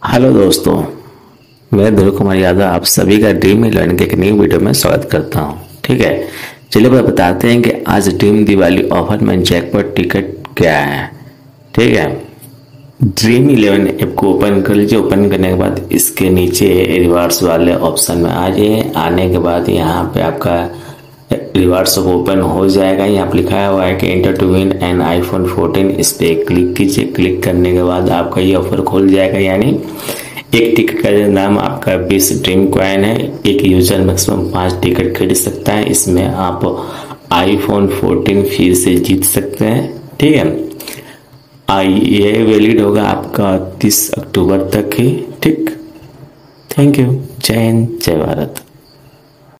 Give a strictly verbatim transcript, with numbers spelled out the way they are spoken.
Hello दोस्तों, मैं ध्रुव कुमार यादव आप सभी का ड्रीम इलेवन के एक नई वीडियो में स्वागत करता हूं। ठीक है, चलिए अब बताते हैं कि आज ड्रीम दिवाली ऑफर में जैकपॉट टिकट क्या है। ठीक है, ड्रीम इलेवन ऐप को ओपन कर लीजिए। ओपन करने के बाद इसके नीचे रिवार्ड्स वाले ऑप्शन में आ जाइए। आने के बाद यहाँ पे आपका रिवार्ड्स ओपन हो जाएगा। यहाँ पे लिखा हुआ है कि enter to win an iPhone fourteen, इस पर क्लिक कीजिए। क्लिक करने के बाद आपका ये ऑफर खुल जाएगा। यानी एक टिकट का नाम आपका बीस ड्रीम कॉइन है। एक यूजर मैक्सिमम पाँच टिकट खरीद सकता है। इसमें आप आईफोन फोर्टीन फ्री से जीत सकते हैं। ठीक है, आई ये वैलिड होगा आपका तीस अक्टूबर तक ही। ठीक, थैंक यू। जय हिंद, जय भारत।